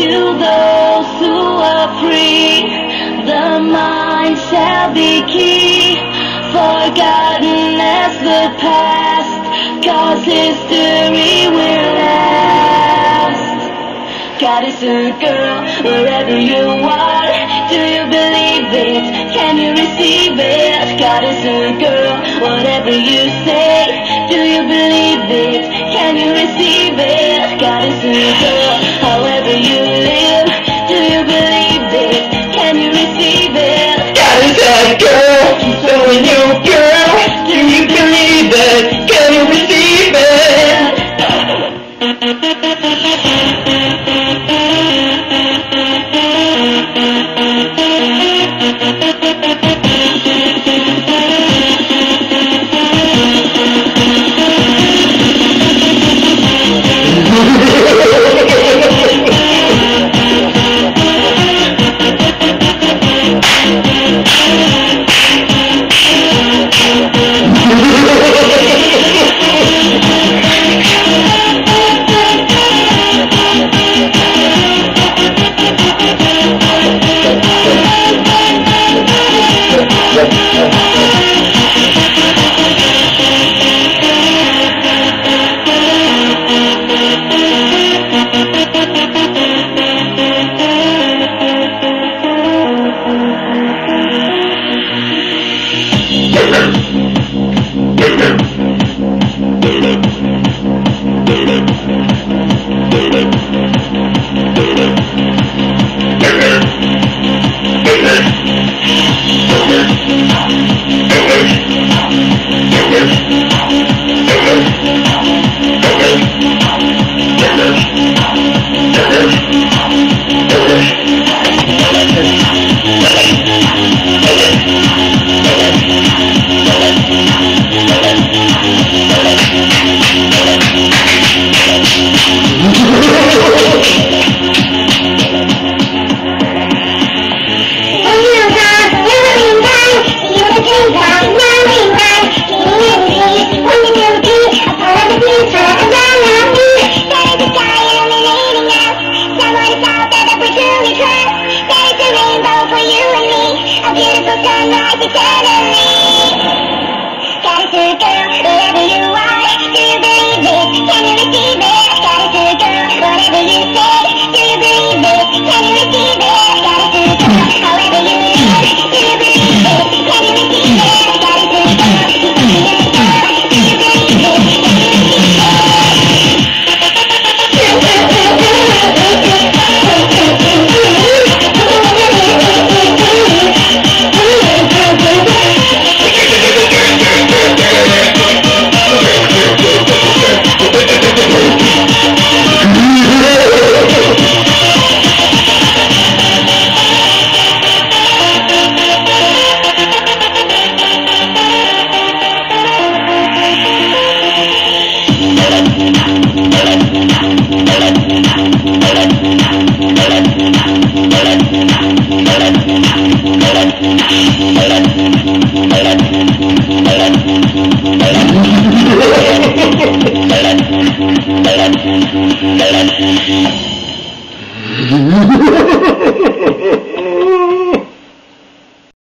To those who are free, the mind shall be key, forgotten as the past, 'cause history will last. God is a girl, wherever you are, do you believe it? Can you receive it? God is a girl, whatever you say, do you believe it? Can you receive it? God is a girl, however you live, do you believe it? Can you receive it? God is a girl, so are you, girl. Do you believe it? Can you receive it? Sunrise eternally. God is a girl, wherever you are, do you believe it? Can you receive it?